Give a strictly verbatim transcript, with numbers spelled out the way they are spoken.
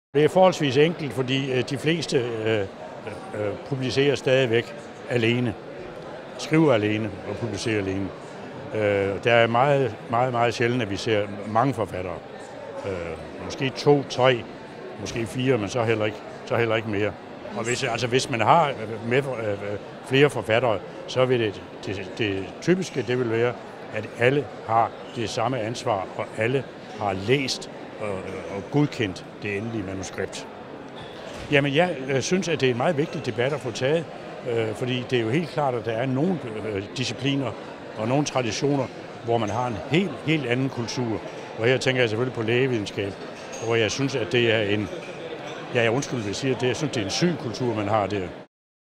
Det er forholdsvis enkelt, fordi de fleste øh, øh, publicerer stadigvæk alene. Skriver alene og publicerer alene. Øh, der er meget, meget, meget sjældent, at vi ser mange forfattere. Øh, måske to, tre, måske fire, men så heller ikke, så heller ikke mere. Og hvis, altså, hvis man har med, øh, flere forfattere, så vil det, det, det typiske det vil være, at alle har det samme ansvar, og alle har læst og, og godkendt det endelige manuskript. Jamen, jeg øh, synes, at det er en meget vigtig debat at få taget, øh, fordi det er jo helt klart, at der er nogle øh, discipliner og nogle traditioner, hvor man har en helt, helt anden kultur. Og her tænker jeg selvfølgelig på lægevidenskab, hvor jeg synes, at det er en, ja, jeg undskyld, hvis jeg siger det, jeg synes, det er en syg kultur, man har der.